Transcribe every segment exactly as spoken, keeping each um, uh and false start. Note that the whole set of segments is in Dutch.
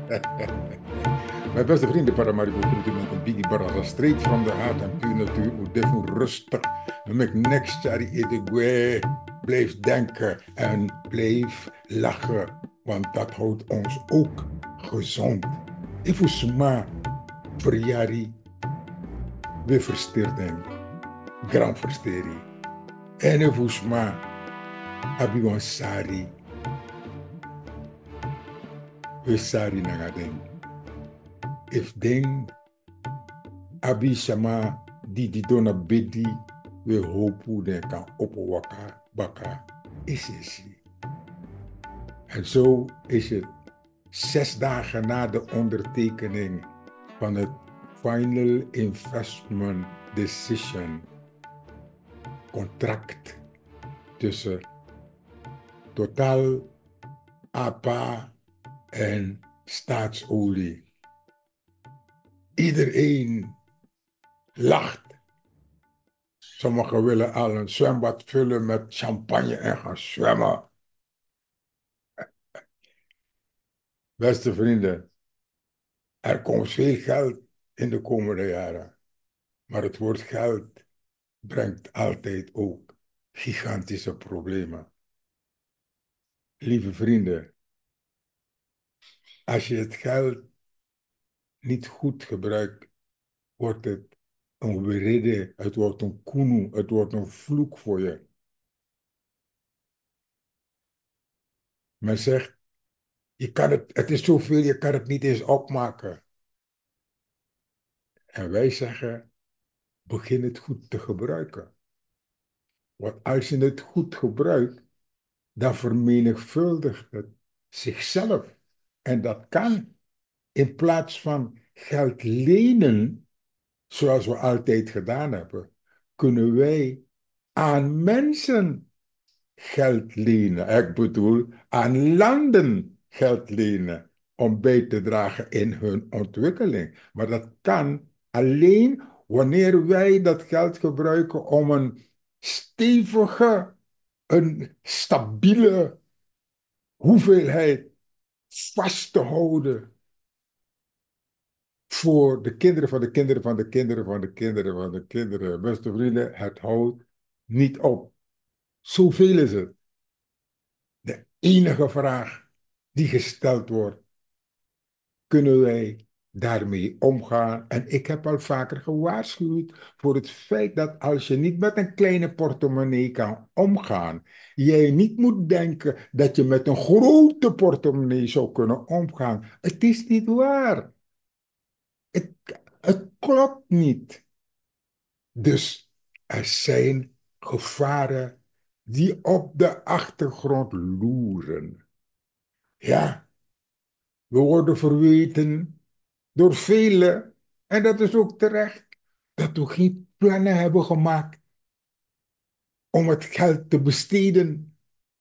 Mijn beste vrienden, Paramaribo groeten met een biggie barra streed van de haat en puur natuur, hoe defu rustig. Dan make next jari etegwe. Blijf denken en blijf lachen, want dat houdt ons ook gezond. Ifusma, verjari, we versteerden, grand versteri. En ifusma, abiwansari, we sari nangadeng. If ding abi sama di di dona bedi we hopu den kan opwaka baka is isi. En zo is het zes dagen na de ondertekening van het Final Investment Decision contract tussen Total, A P A en Staatsolie. Iedereen lacht. Sommigen willen al een zwembad vullen met champagne en gaan zwemmen. Beste vrienden, er komt veel geld in de komende jaren. Maar het woord geld brengt altijd ook gigantische problemen. Lieve vrienden, als je het geld niet goed gebruikt, wordt het een werede, het wordt een kunu, het wordt een vloek voor je. Men zegt, je kan het, het is zoveel, je kan het niet eens opmaken. En wij zeggen, begin het goed te gebruiken. Want als je het goed gebruikt, dan vermenigvuldigt het zichzelf. En dat kan in plaats van geld lenen, zoals we altijd gedaan hebben, kunnen wij aan mensen geld lenen. Ik bedoel, aan landen geld lenen om bij te dragen in hun ontwikkeling. Maar dat kan alleen wanneer wij dat geld gebruiken om een stevige, een stabiele hoeveelheid vast te houden voor de kinderen van de kinderen van de kinderen van de kinderen van de kinderen. Beste vrienden, het houdt niet op. Zoveel is het. De enige vraag die gesteld wordt, kunnen wij daarmee omgaan? En ik heb al vaker gewaarschuwd voor het feit dat als je niet met een kleine portemonnee kan omgaan, jij niet moet denken dat je met een grote portemonnee zou kunnen omgaan. Het is niet waar. Het, het klopt niet. Dus er zijn gevaren die op de achtergrond loeren. Ja, we worden verweten door velen, en dat is ook terecht, dat we geen plannen hebben gemaakt om het geld te besteden,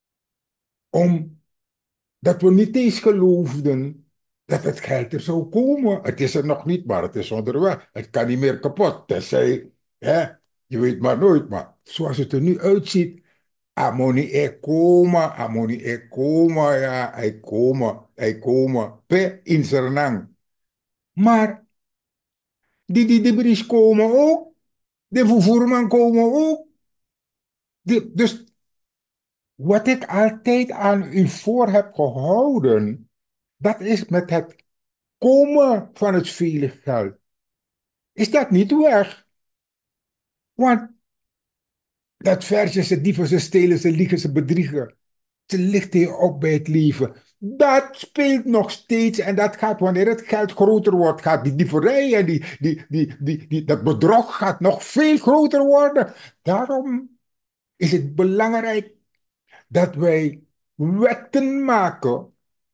omdat we niet eens geloofden dat het geld er zou komen. Het is er nog niet, maar het is onderweg. Het kan niet meer kapot, tenzij, hè, je weet maar nooit, maar zoals het er nu uitziet, amoni e coma, amoni e coma, ja, hij komen, hij komen, pe in Sernang. Maar die die debris komen ook, de vervoerman komen ook. De, dus wat ik altijd aan u voor heb gehouden, dat is met het komen van het vele geld. Is dat niet weg? Want dat versje, ze dieven, ze stelen, ze liegen, ze bedriegen. Ze lichten je op bij het leven. Dat speelt nog steeds en dat gaat, wanneer het geld groter wordt, gaat die dieverij en die, die, die, die, die, dat bedrog gaat nog veel groter worden. Daarom is het belangrijk dat wij wetten maken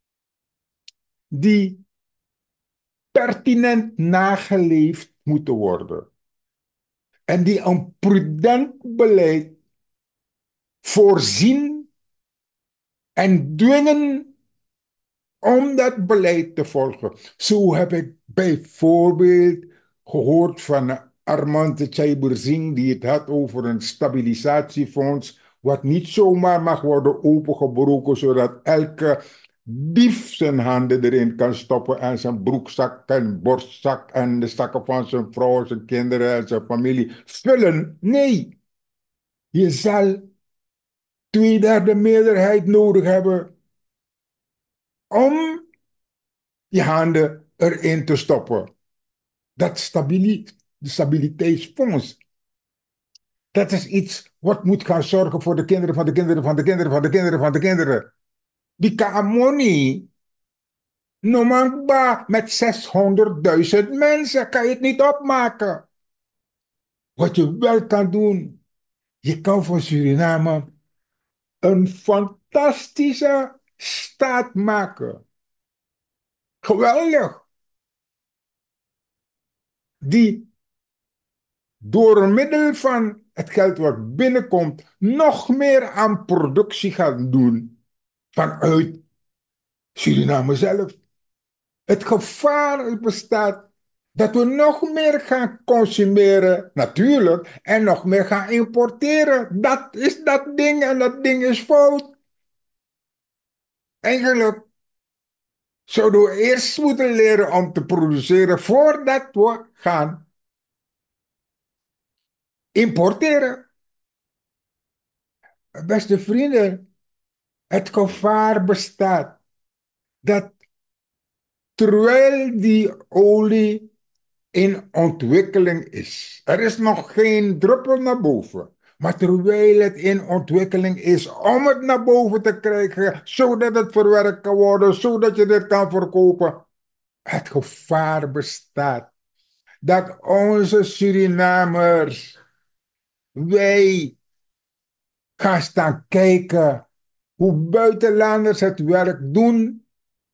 die pertinent nageleefd moeten worden. En die een prudent beleid voorzien en dwingen om dat beleid te volgen. Zo heb ik bijvoorbeeld gehoord van Armand Tjaiberzing, die het had over een stabilisatiefonds, wat niet zomaar mag worden opengebroken, zodat elke dief zijn handen erin kan stoppen en zijn broekzak en borstzak en de zakken van zijn vrouw, zijn kinderen en zijn familie vullen. Nee, je zal tweederde meerderheid nodig hebben om je handen erin te stoppen. Dat stabili stabiliteitsfonds, dat is iets wat moet gaan zorgen voor de kinderen van de kinderen van de kinderen van de kinderen van de kinderen. Die Kaamoni, Nomangba met zeshonderdduizend mensen kan je het niet opmaken. Wat je wel kan doen, je kan van Suriname een fantastische staat maken. Geweldig. Die door middel van het geld wat binnenkomt, nog meer aan productie gaat doen vanuit Suriname zelf. Het gevaar bestaat dat we nog meer gaan consumeren, natuurlijk, en nog meer gaan importeren. Dat is dat ding en dat ding is fout. Eigenlijk zouden we eerst moeten leren om te produceren voordat we gaan importeren. Beste vrienden, het gevaar bestaat dat terwijl die olie in ontwikkeling is, er is nog geen druppel naar boven, maar terwijl het in ontwikkeling is om het naar boven te krijgen, zodat het verwerkt kan worden, zodat je dit kan verkopen, het gevaar bestaat dat onze Surinamers, wij gaan staan kijken hoe buitenlanders het werk doen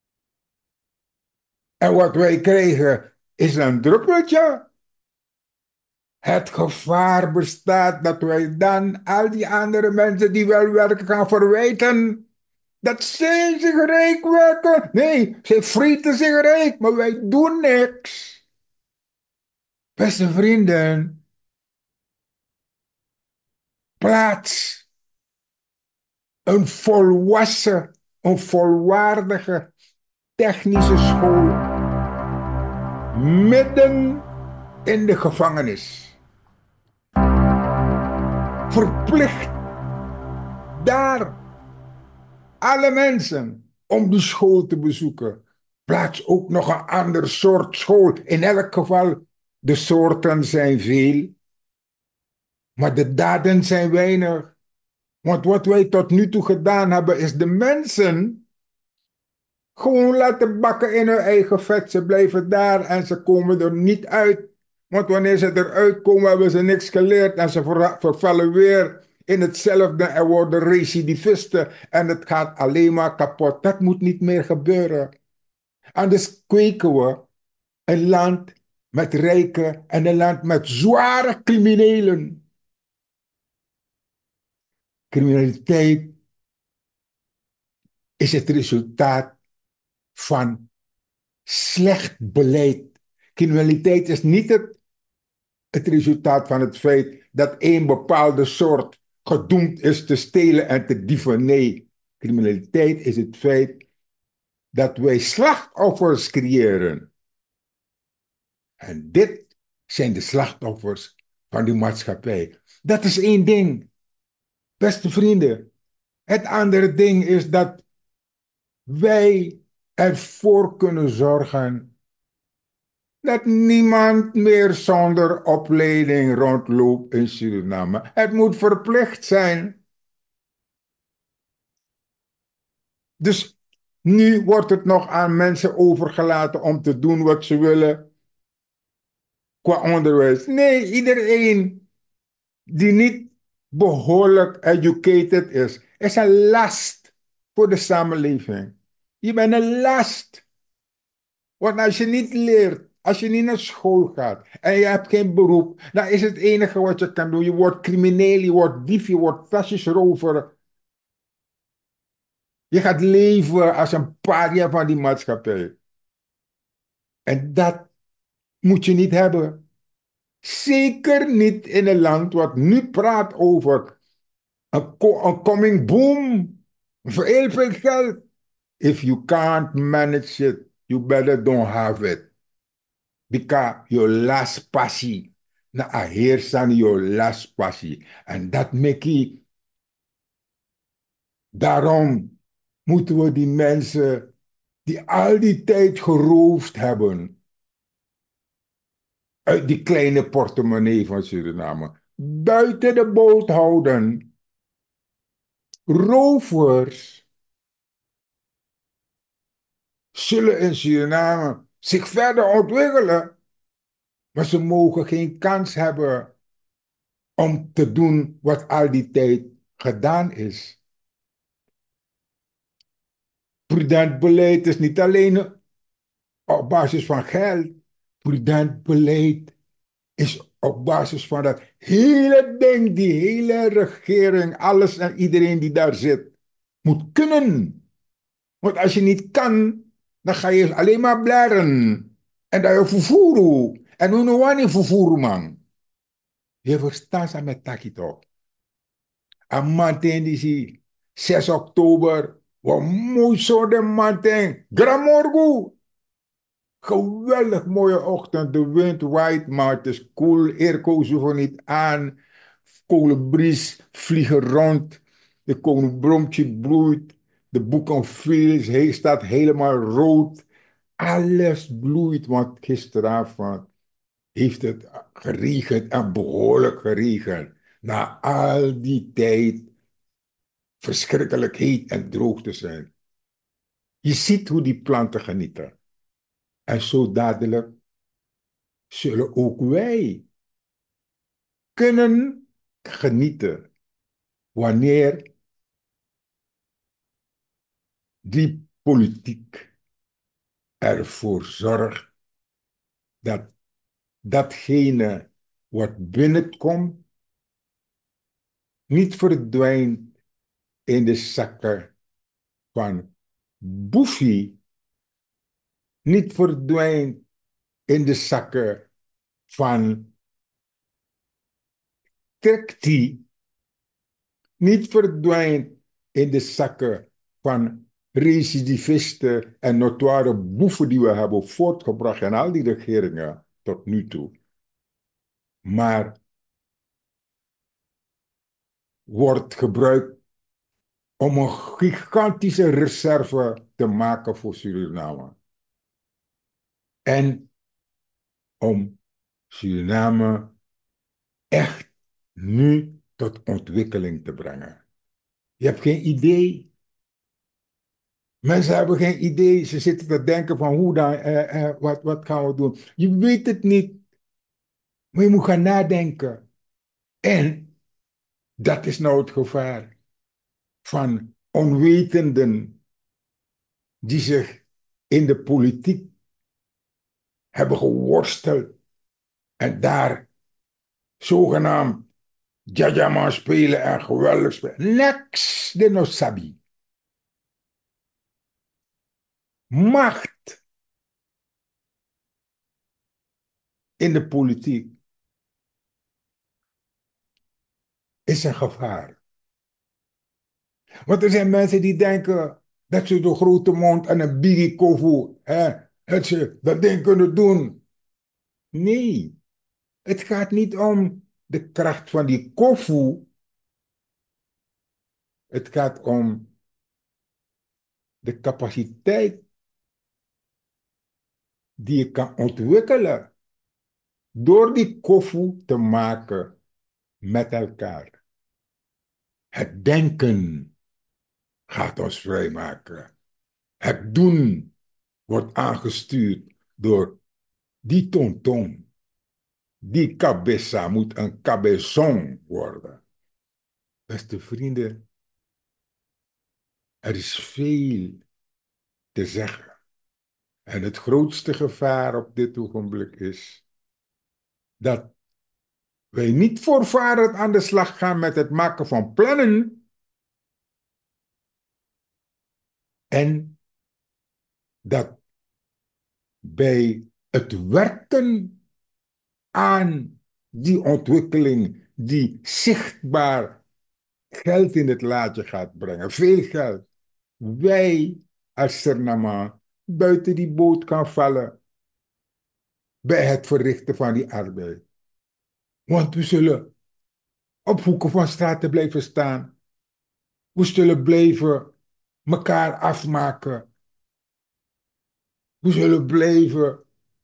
en wat wij krijgen is een druppeltje. Het gevaar bestaat dat wij dan al die andere mensen die wel werken gaan verwijten dat zij zich rijk werken. Nee, zij frieten zich rijk, maar wij doen niks. Beste vrienden, plaats een volwassen, een volwaardige technische school midden in de gevangenis. Verplicht daar alle mensen om die school te bezoeken. Plaats ook nog een ander soort school. In elk geval, de soorten zijn veel, maar de daden zijn weinig. Want wat wij tot nu toe gedaan hebben, is de mensen gewoon laten bakken in hun eigen vet. Ze blijven daar en ze komen er niet uit. Want wanneer ze eruit komen, hebben ze niks geleerd en ze vervallen weer in hetzelfde en worden recidivisten. En het gaat alleen maar kapot. Dat moet niet meer gebeuren. Anders kweken we een land met rijken en een land met zware criminelen. Criminaliteit is het resultaat van slecht beleid. Criminaliteit is niet het, het resultaat van het feit dat een bepaalde soort gedoemd is te stelen en te dieven. Nee, criminaliteit is het feit dat wij slachtoffers creëren. En dit zijn de slachtoffers van die maatschappij. Dat is één ding. Beste vrienden, het andere ding is dat wij ervoor kunnen zorgen dat niemand meer zonder opleiding rondloopt in Suriname. Het moet verplicht zijn. Dus nu wordt het nog aan mensen overgelaten om te doen wat ze willen qua onderwijs. Nee, iedereen die niet behoorlijk educated is, is een last voor de samenleving. Je bent een last. Want als je niet leert, als je niet naar school gaat en je hebt geen beroep, dan is het enige wat je kan doen. Je wordt crimineel, je wordt dief, je wordt tasjesrover. Je gaat leven als een paria van die maatschappij. En dat moet je niet hebben. Zeker niet in een land wat nu praat over een, een coming boom. Voor heel veel geld. If you can't manage it, you better don't have it. Because your last passie, na aheersan your last passie. En dat Mickey, daarom moeten we die mensen die al die tijd geroofd hebben uit die kleine portemonnee van Suriname, buiten de boot houden. Rovers zullen in Suriname zich verder ontwikkelen, maar ze mogen geen kans hebben om te doen wat al die tijd gedaan is. Prudent beleid is niet alleen op basis van geld. Prudent beleid is op basis van dat hele ding, die hele regering, alles en iedereen die daar zit, moet kunnen. Want als je niet kan, dan ga je alleen maar blaren. En dan je vervoeren. En hoe nou niet vervoeren, man. Je verstaat ze met takito. En maandag die zes oktober. Wat mooi zo de maandag. Gramorgo. Geweldig mooie ochtend. De wind waait, maar het is koel. Airco's hoeven niet aan. Kolibries vliegen rond. De kolenbromtje bloeit. De boekenvlies hij staat helemaal rood. Alles bloeit, want gisteravond heeft het geregend en behoorlijk geregend. Na al die tijd verschrikkelijk heet en droog te zijn. Je ziet hoe die planten genieten. En zo dadelijk zullen ook wij kunnen genieten wanneer die politiek ervoor zorgt dat datgene wat binnenkomt niet verdwijnt in de zakken van Boefie, niet verdwijnt in de zakken van Trekti, niet verdwijnt in de zakken van recidivisten en notoire boeven die we hebben voortgebracht en al die regeringen tot nu toe. Maar wordt gebruikt om een gigantische reserve te maken voor Suriname. En om Suriname echt nu tot ontwikkeling te brengen. Je hebt geen idee. Mensen hebben geen idee. Ze zitten te denken van hoe dan, eh, eh, wat, wat gaan we doen. Je weet het niet. Maar je moet gaan nadenken. En dat is nou het gevaar van onwetenden die zich in de politiek hebben geworsteld en daar zogenaamd Jajama spelen en geweldig spelen. Niks de no sabi. Macht in de politiek is een gevaar. Want er zijn mensen die denken dat ze de grote mond en een biggie kofu, hè, dat ze dat ding kunnen doen. Nee, het gaat niet om de kracht van die kofu. Het gaat om de capaciteit die je kan ontwikkelen door die kofu te maken met elkaar. Het denken gaat ons vrijmaken. Het doen wordt aangestuurd door die tonton. Die cabeza moet een cabezon worden. Beste vrienden, er is veel te zeggen. En het grootste gevaar op dit ogenblik is dat wij niet voortvarend aan de slag gaan met het maken van plannen en dat bij het werken aan die ontwikkeling die zichtbaar geld in het laadje gaat brengen, veel geld, wij als Suriname buiten die boot kan vallen bij het verrichten van die arbeid. Want we zullen op hoeken van straten blijven staan. We zullen blijven elkaar afmaken. We zullen blijven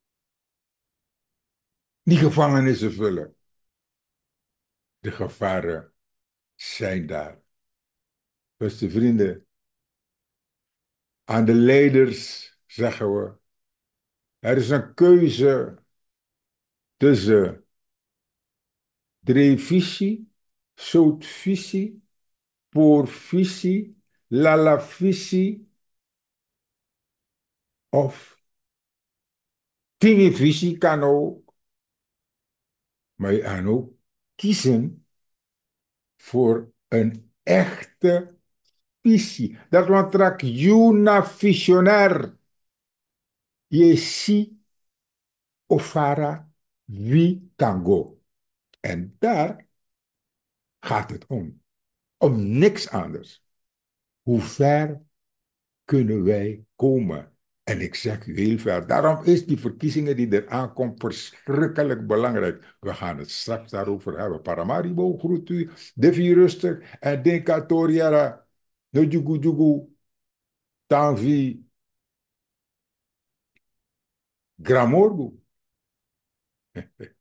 die gevangenissen vullen. De gevaren zijn daar. Beste vrienden, aan de leiders zeggen we, er is een keuze tussen dreefvisie, zoutvisie, poorvisie, lalavisie of tingevisie kan ook. Maar je kan ook kiezen voor een echte visie. Dat wat trak juna visionair. Je si ofara wie kan go. En daar gaat het om. Om niks anders. Hoe ver kunnen wij komen? En ik zeg u heel ver. Daarom is die verkiezingen die er aankomt verschrikkelijk belangrijk. We gaan het straks daarover hebben. Paramaribo groet u. Devi rustig. En denk aan Toriara. No jugu jugu. Tanvi. Gramorgo.